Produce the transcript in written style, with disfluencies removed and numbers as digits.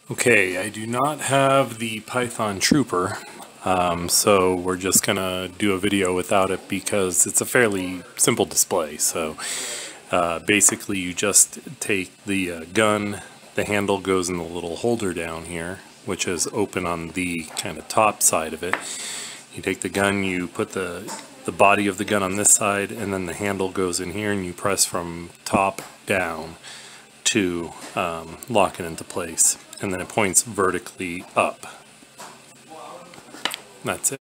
Okay, I do not have the Python Trooper, so we're just gonna do a video without it because it's a fairly simple display. So basically you just take the gun, the handle goes in the little holder down here, which is open on the kind of top side of it. You take the gun, you put the body of the gun on this side, and then the handle goes in here, and you press from top down to lock it into place, and then it points vertically up. That's it.